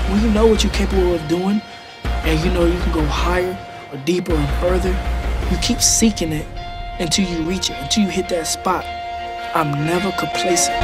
when you know what you're capable of doing, and you know you can go higher or deeper and further, you keep seeking it until you reach it, until you hit that spot. I'm never complacent.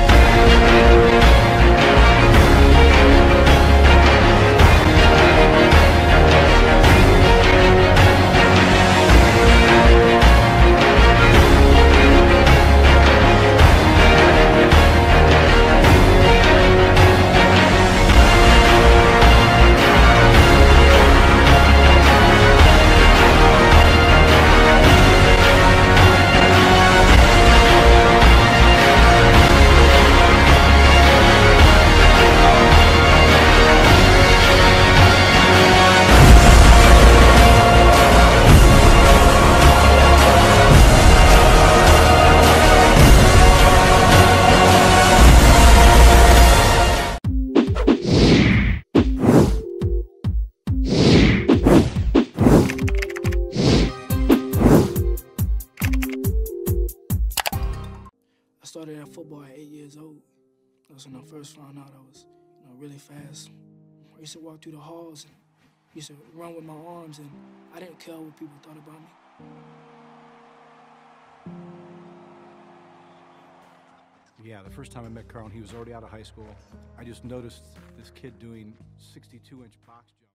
I started at football at 8 years old. That was when I first found out I was, really fast. I used to walk through the halls and used to run with my arms, and I didn't care what people thought about me. Yeah, the first time I met Carl, he was already out of high school. I just noticed this kid doing 62-inch box jumps.